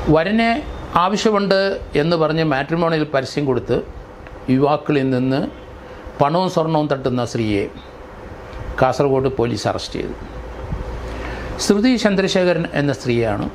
വരനെ ആവശ്യമുണ്ട് എന്ന് പറഞ്ഞ് മാട്രിമോണിയൽ പരസ്യം കൊടുത്ത് യുവാക്കളിൽ നിന്ന് പണവും സ്വർണവും തട്ടുന്ന സ്ത്രീയെ കാസർഗോഡ് പോലീസ് അറസ്റ്റ് ചെയ്തു. ശ്രുതി ചന്ദ്രശേഖരൻ എന്ന സ്ത്രീയാണ്.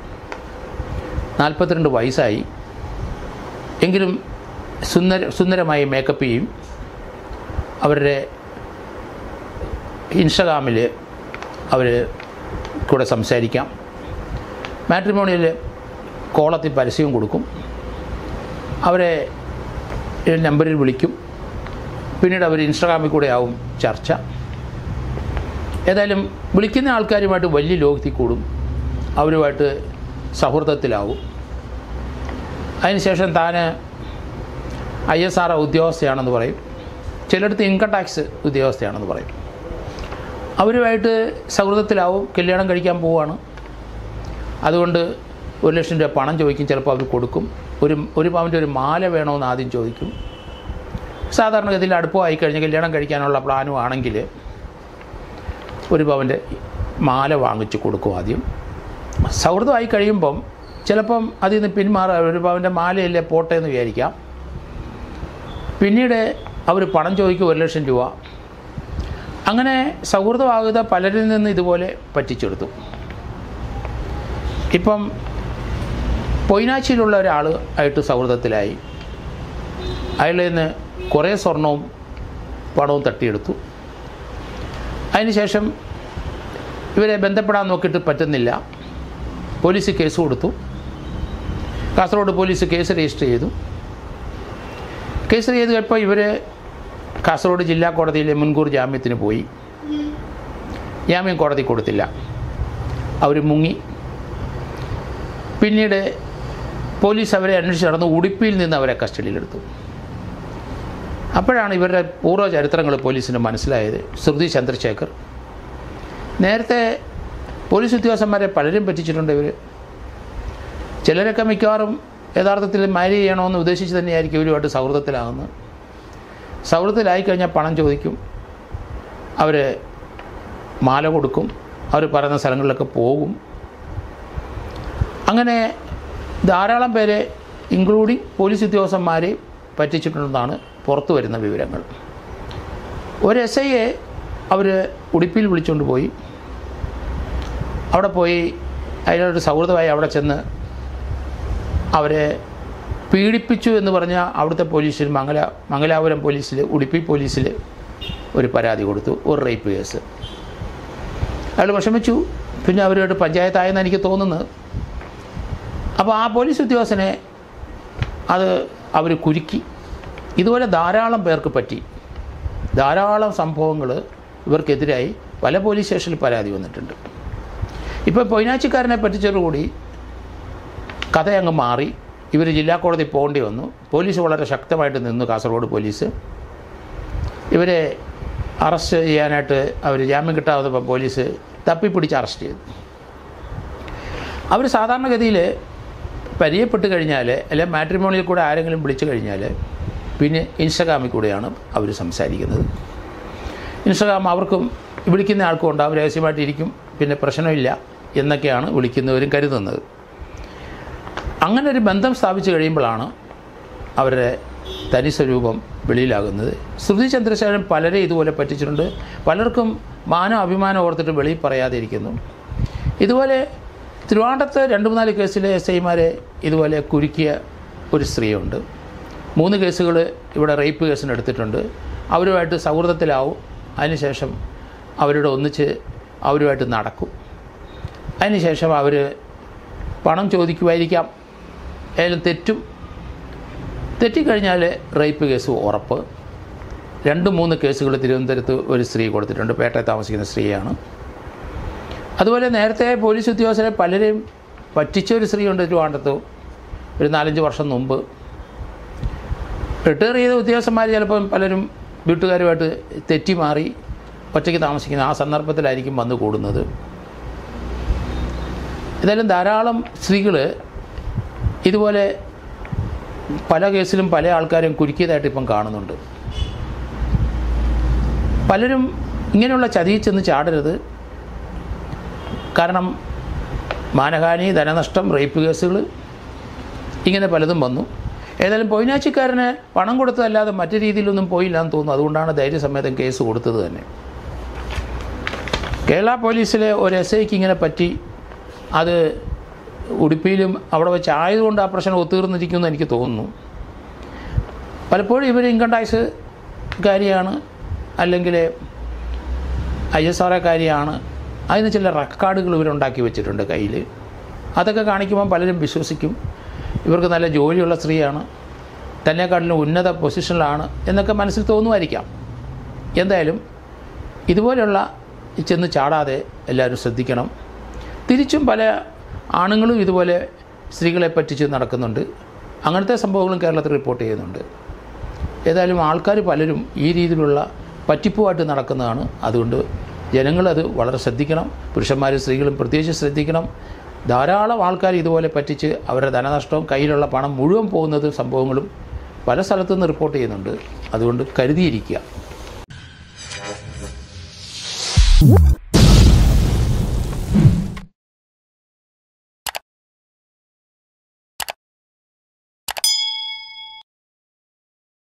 42 വയസ്സായി. എങ്കിലും സുന്ദരമായി മേക്കപ്പ് ചെയ്യും. അവരുടെ ഇൻസ്റ്റഗ്രാമിൽ അവർ കൂടെ സംസാരിക്കാം. മാട്രിമോണിയൽ കോളത്തിൽ പരസ്യവും കൊടുക്കും. അവരെ നമ്പറിൽ വിളിക്കും. പിന്നീട് അവർ ഇൻസ്റ്റഗ്രാമിൽ കൂടെ ആവും ചർച്ച. ഏതായാലും വിളിക്കുന്ന ആൾക്കാരുമായിട്ട് വലിയ ലോകത്തിൽ കൂടും. അവരുമായിട്ട് സൗഹൃദത്തിലാവും. അതിനുശേഷം താൻ ISR ഉദ്യോഗസ്ഥയാണെന്ന് പറയും. ചിലയിടത്ത് ഇൻകം ടാക്സ് ഉദ്യോഗസ്ഥയാണെന്ന് പറയും. അവരുമായിട്ട് സൗഹൃദത്തിലാവും. കല്യാണം കഴിക്കാൻ പോവുകയാണ്. അതുകൊണ്ട് 1 ലക്ഷം രൂപ പണം ചോദിക്കും. ചിലപ്പോൾ അവർ കൊടുക്കും. ഒരു പവൻ്റെ ഒരു മാല വേണമെന്ന് ആദ്യം ചോദിക്കും. സാധാരണഗതിയിൽ അടുപ്പമായി കഴിഞ്ഞ് കല്യാണം കഴിക്കാനുള്ള പ്ലാനും ആണെങ്കിൽ 1 പവൻ്റെ മാല വാങ്ങിച്ച് കൊടുക്കും ആദ്യം. സൗഹൃദമായി കഴിയുമ്പം ചിലപ്പം അതിൽ നിന്ന് പിന്മാറുക. 1 പവൻ്റെ മാലയല്ലേ പോട്ടെ എന്ന് വിചാരിക്കാം. പിന്നീട് അവർ പണം ചോദിക്കും 1 ലക്ഷം രൂപ. അങ്ങനെ സൗഹൃദമാകുക പലരിൽ നിന്ന് ഇതുപോലെ പറ്റിച്ചെടുത്തു. ഇപ്പം പൊയ്നാച്ചിയിലുള്ള ഒരാൾ ആയിട്ട് സൗഹൃദത്തിലായി. അയാളിൽ നിന്ന് കുറേ സ്വർണവും പണവും തട്ടിയെടുത്തു. അതിനുശേഷം ഇവരെ ബന്ധപ്പെടാൻ നോക്കിയിട്ട് പറ്റുന്നില്ല. പോലീസ് കേസ് കൊടുത്തു. കാസർഗോഡ് പോലീസ് കേസ് രജിസ്റ്റർ ചെയ്തു. കേസ് ചെയ്ത് കഴിഞ്ഞപ്പോൾ ഇവർ കാസർഗോഡ് ജില്ലാ കോടതിയിലെ മുൻകൂർ ജാമ്യത്തിന് പോയി. ജാമ്യം കോടതി കൊടുത്തില്ല. അവർ മുങ്ങി. പിന്നീട് പോലീസ് അവരെ അന്വേഷിച്ച് നടന്ന് ഉടുപ്പിയിൽ നിന്ന് അവരെ കസ്റ്റഡിയിലെടുത്തു. അപ്പോഴാണ് ഇവരുടെ പൂർവ്വ ചരിത്രങ്ങൾ പോലീസിന് മനസ്സിലായത്. ശ്രുതി ചന്ദ്രശേഖർ നേരത്തെ പോലീസ് ഉദ്യോഗസ്ഥന്മാരെ പലരും പറ്റിച്ചിട്ടുണ്ട്. ഇവർ ചിലരൊക്കെ മിക്കവാറും യഥാർത്ഥത്തിൽ മാരി ചെയ്യണമെന്ന് ഉദ്ദേശിച്ച് തന്നെയായിരിക്കും ഇവരുമായിട്ട് സൗഹൃദത്തിലാകുന്നത്. സൗഹൃദത്തിലായിക്കഴിഞ്ഞാൽ പണം ചോദിക്കും. അവർ മാല കൊടുക്കും. അവർ പറയുന്ന സ്ഥലങ്ങളിലൊക്കെ പോകും. അങ്ങനെ ധാരാളം പേരെ ഇൻക്ലൂഡിങ് പോലീസ് ഉദ്യോഗസ്ഥന്മാരെ പറ്റിച്ചിട്ടുണ്ടെന്നാണ് പുറത്തു വരുന്ന വിവരങ്ങൾ. ഒരു SIയെ അവർ ഉടുപ്പിയിൽ വിളിച്ചുകൊണ്ട് പോയി. അവിടെ പോയി അതിനൊരു സൗഹൃദമായി അവിടെ ചെന്ന് അവരെ പീഡിപ്പിച്ചു എന്ന് പറഞ്ഞാൽ അവിടുത്തെ പോലീസിൽ മംഗലാപുരം പോലീസിൽ ഉടുപ്പി പോലീസിൽ ഒരു പരാതി കൊടുത്തു. ഒരു റേപ്പ് കേസ്. അയാൾ വിഷമിച്ചു. പിന്നെ അവരുമായിട്ട് പഞ്ചായത്തായെന്ന് എനിക്ക് തോന്നുന്നത്. അപ്പോൾ ആ പോലീസ് ഉദ്യോഗസ്ഥനെ അവർ കുരുക്കി. ഇതുപോലെ ധാരാളം പേർക്ക് പറ്റി. ധാരാളം സംഭവങ്ങൾ ഇവർക്കെതിരായി പല പോലീസ് സ്റ്റേഷനിൽ പരാതി വന്നിട്ടുണ്ട്. ഇപ്പോൾ പൊയ്നാച്ചിക്കാരനെ പറ്റിച്ചതോടുകൂടി കഥ അങ്ങ് മാറി. ഇവർ ജില്ലാ കോടതി പോകേണ്ടി വന്നു. പോലീസ് വളരെ ശക്തമായിട്ട് നിന്നു. കാസർഗോഡ് പോലീസ് ഇവരെ അറസ്റ്റ് ചെയ്യാനായിട്ട് അവർ ജാമ്യം കിട്ടാതെ പോലീസ് തപ്പിപ്പിടിച്ച് അറസ്റ്റ് ചെയ്തു. അവർ സാധാരണഗതിയിൽ പരിചയപ്പെട്ട് കഴിഞ്ഞാൽ അല്ലെങ്കിൽ മാട്രിമോണിയിൽ കൂടെ ആരെങ്കിലും വിളിച്ചു കഴിഞ്ഞാൽ പിന്നെ ഇൻസ്റ്റഗ്രാമിൽ കൂടെയാണ് അവർ സംസാരിക്കുന്നത്. ഇൻസ്റ്റഗ്രാം അവർക്കും വിളിക്കുന്ന ആൾക്കും ഉണ്ടാവും. രഹസ്യമായിട്ടിരിക്കും. പിന്നെ പ്രശ്നമില്ല എന്നൊക്കെയാണ് വിളിക്കുന്നവരും കരുതുന്നത്. അങ്ങനെ ഒരു ബന്ധം സ്ഥാപിച്ചു കഴിയുമ്പോഴാണ് അവരുടെ തനിസ്വരൂപം വെളിയിലാകുന്നത്. ശ്രുതി ചന്ദ്രശേഖരൻ പലരെ ഇതുപോലെ പറ്റിച്ചിട്ടുണ്ട്. പലർക്കും മാനം അഭിമാനം ഓർത്തിട്ട് വെളിയിൽ പറയാതെ ഇരിക്കുന്നു. ഇതുപോലെ തിരുവനന്തപുരത്ത് 2-3 കേസിലെ SIമാരെ ഇതുപോലെ കുരുക്കിയ ഒരു സ്ത്രീയുണ്ട്. 3 കേസുകൾ ഇവിടെ റേപ്പ് കേസിന് എടുത്തിട്ടുണ്ട്. അവരുമായിട്ട് സൗഹൃദത്തിലാവും. അതിനുശേഷം അവരുടെ ഒന്നിച്ച് അവരുമായിട്ട് നടക്കും. അതിനുശേഷം അവർ പണം ചോദിക്കുമായിരിക്കാം. ഏതായാലും തെറ്റിക്കഴിഞ്ഞാൽ റേപ്പ് കേസ് ഉറപ്പ്. 2-3 കേസുകൾ തിരുവനന്തപുരത്ത് ഒരു സ്ത്രീ കൊടുത്തിട്ടുണ്ട്. പേട്ടയിൽ താമസിക്കുന്ന സ്ത്രീയാണ്. അതുപോലെ നേരത്തെ പോലീസ് ഉദ്യോഗസ്ഥരെ പലരെയും പറ്റിച്ച ഒരു സ്ത്രീയുണ്ട് തിരുവനന്തപുരത്ത്. ഒരു 4-5 വർഷം മുമ്പ് റിട്ടയർ ചെയ്ത ഉദ്യോഗസ്ഥന്മാർ ചിലപ്പം പലരും വീട്ടുകാരുമായിട്ട് തെറ്റി മാറി ഒറ്റയ്ക്ക് താമസിക്കുന്ന ആ സന്ദർഭത്തിലായിരിക്കും വന്നു കൂടുന്നത്. ഏതായാലും ധാരാളം സ്ത്രീകൾ ഇതുപോലെ പല കേസിലും പല ആൾക്കാരും കുരുക്കിയതായിട്ട് ഇപ്പം കാണുന്നുണ്ട്. പലരും ഇങ്ങനെയുള്ള ചതിയിൽ ചെന്ന് ചാടരുത്. കാരണം മാനഹാനി, ധനനഷ്ടം, റേപ്പ് കേസുകൾ ഇങ്ങനെ പലതും വന്നു. ഏതായാലും പൊയിനാച്ചിക്കാരന് പണം കൊടുത്തതല്ലാതെ മറ്റു രീതിയിലൊന്നും പോയില്ല എന്ന് തോന്നുന്നു. അതുകൊണ്ടാണ് ധൈര്യസമേതം കേസ് കൊടുത്തത് തന്നെ. കേരള പോലീസിലെ ഒരു SIക്ക് ഇങ്ങനെ പറ്റി, അത് ഉടുപ്പിയിലും അവിടെ വെച്ച് ആയതുകൊണ്ട് ആ പ്രശ്നം ഒത്തീർന്നിരിക്കുമെന്ന് എനിക്ക് തോന്നുന്നു. പലപ്പോഴും ഇവർ ഇൻകം ടാക്സ് കാര്യമാണ്, അല്ലെങ്കിൽ ISRA കാര്യമാണ്, അതിന് ചില റെക്കോർഡുകൾ ഇവരുണ്ടാക്കി വെച്ചിട്ടുണ്ട് കയ്യിൽ. അതൊക്കെ കാണിക്കുമ്പോൾ പലരും വിശ്വസിക്കും ഇവർക്ക് നല്ല ജോലിയുള്ള സ്ത്രീയാണ്, തന്നെക്കാട്ടിലും ഉന്നത പൊസിഷനിലാണ് എന്നൊക്കെ മനസ്സിൽ തോന്നുമായിരിക്കാം. എന്തായാലും ഇതുപോലെയുള്ള ചെന്ന് ചാടാതെ എല്ലാവരും ശ്രദ്ധിക്കണം. തിരിച്ചും പല ആണുങ്ങളും ഇതുപോലെ സ്ത്രീകളെ പറ്റിച്ച് നടക്കുന്നുണ്ട്. അങ്ങനത്തെ സംഭവങ്ങളും കേരളത്തിൽ റിപ്പോർട്ട് ചെയ്യുന്നുണ്ട്. ഏതായാലും ആൾക്കാർ പലരും ഈ രീതിയിലുള്ള പറ്റിപ്പുമായിട്ട് നടക്കുന്നതാണ്. അതുകൊണ്ട് ജനങ്ങളത് വളരെ ശ്രദ്ധിക്കണം. പുരുഷന്മാരും സ്ത്രീകളും പ്രത്യേകിച്ച് ശ്രദ്ധിക്കണം. ധാരാളം ആൾക്കാർ ഇതുപോലെ പറ്റിച്ച് അവരുടെ ധനനഷ്ടവും കയ്യിലുള്ള പണം മുഴുവൻ പോകുന്നത് സംഭവങ്ങളും പല സ്ഥലത്തുനിന്ന് റിപ്പോർട്ട് ചെയ്യുന്നുണ്ട്. അതുകൊണ്ട് കരുതിയിരിക്കുക.